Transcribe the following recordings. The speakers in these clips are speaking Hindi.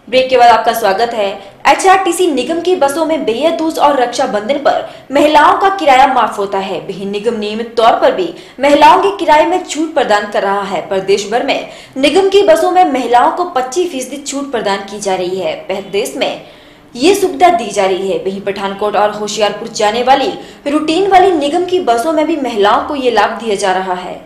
ब्रेक के बाद आपका स्वागत है। एचआरटीसी निगम की बसों में भैया दूज और रक्षाबंधन पर महिलाओं का किराया माफ होता है। वहीं निगम नियमित तौर पर भी महिलाओं के किराए में छूट प्रदान कर रहा है। प्रदेश भर में निगम की बसों में महिलाओं को 25% छूट प्रदान की जा रही है। प्रदेश में ये सुविधा दी जा रही है। वहीं पठानकोट और होशियारपुर जाने वाली रूटीन वाली निगम की बसों में भी महिलाओं को ये लाभ दिया जा रहा है।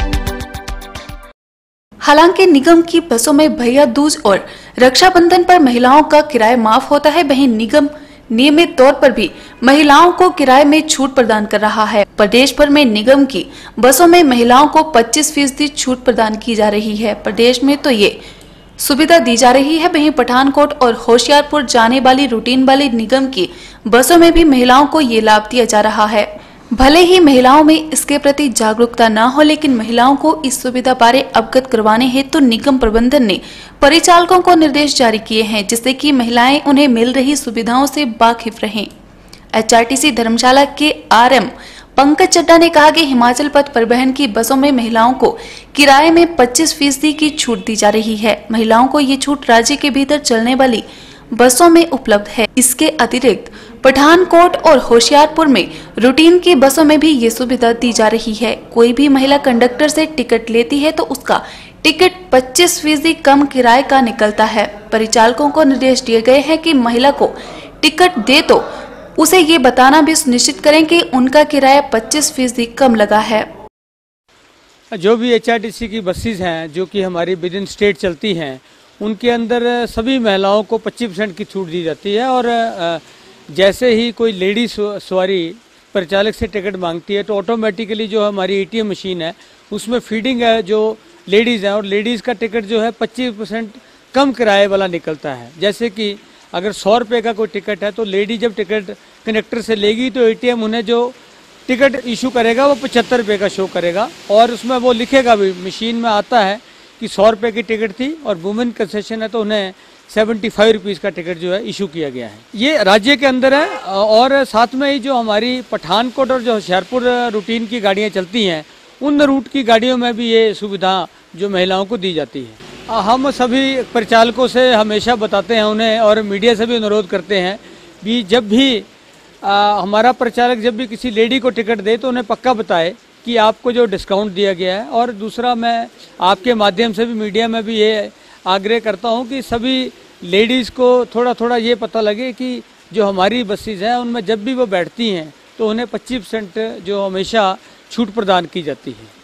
हालांकि निगम की बसों में भैया दूज और रक्षाबंधन पर महिलाओं का किराया माफ होता है, वहीं निगम नियमित तौर पर भी महिलाओं को किराए में छूट प्रदान कर रहा है। प्रदेश भर में निगम की बसों में महिलाओं को 25% छूट प्रदान की जा रही है। प्रदेश में तो ये सुविधा दी जा रही है। वहीं पठानकोट और होशियारपुर जाने वाली रूटीन वाली निगम की बसों में भी महिलाओं को ये लाभ दिया जा रहा है। भले ही महिलाओं में इसके प्रति जागरूकता न हो, लेकिन महिलाओं को इस सुविधा बारे अवगत करवाने हेतु निगम प्रबंधन ने परिचालकों को निर्देश जारी किए हैं, जिससे कि महिलाएं उन्हें मिल रही सुविधाओं से वाकिफ रहें। एचआरटीसी धर्मशाला के आरएम पंकज चड्ढा ने कहा कि हिमाचल पथ परिवहन की बसों में महिलाओं को किराए में 25% की छूट दी जा रही है। महिलाओं को ये छूट राज्य के भीतर चलने वाली बसों में उपलब्ध है। इसके अतिरिक्त पठानकोट और होशियारपुर में रूटीन की बसों में भी ये सुविधा दी जा रही है। कोई भी महिला कंडक्टर से टिकट लेती है तो उसका टिकट 25% कम किराए का निकलता है। परिचालकों को निर्देश दिए गए हैं कि महिला को टिकट दे तो उसे ये बताना भी सुनिश्चित करें कि उनका किराया 25% कम लगा है। जो भी एचआरटीसी की बसेस हैं जो कि हमारी विद इन स्टेट चलती हैं, उनके अंदर सभी महिलाओं को 25% की छूट दी जाती है। और जैसे ही कोई लेडी सवारी परिचालक से टिकट मांगती है तो ऑटोमेटिकली जो हमारी एटीएम मशीन है उसमें फीडिंग है जो लेडीज़ हैं, और लेडीज़ का टिकट जो है 25% कम किराए वाला निकलता है। जैसे कि अगर 100 रुपये का कोई टिकट है तो लेडी जब टिकट कंडक्टर से लेगी तो एटीएम उन्हें जो टिकट इशू करेगा वो 75 रुपये का शो करेगा, और उसमें वो लिखेगा भी, मशीन में आता है कि 100 रुपये की टिकट थी और वुमेन कंसेशन है तो उन्हें 75 रुपीज़ का टिकट जो है इशू किया गया है। ये राज्य के अंदर है। और साथ में ही जो हमारी पठानकोट और जो होशियारपुर रूटीन की गाड़ियाँ चलती हैं, उन रूट की गाड़ियों में भी ये सुविधा जो महिलाओं को दी जाती है। हम सभी परिचालकों से हमेशा बताते हैं उन्हें, और मीडिया से भी अनुरोध करते हैं कि जब भी हमारा परिचालक जब भी किसी लेडी को टिकट दे तो उन्हें पक्का बताए कि आपको जो डिस्काउंट दिया गया है। और दूसरा, मैं आपके माध्यम से भी मीडिया में भी ये आग्रह करता हूं कि सभी लेडीज़ को थोड़ा थोड़ा ये पता लगे कि जो हमारी बसेस हैं उनमें जब भी वो बैठती हैं तो उन्हें 25% जो हमेशा छूट प्रदान की जाती है।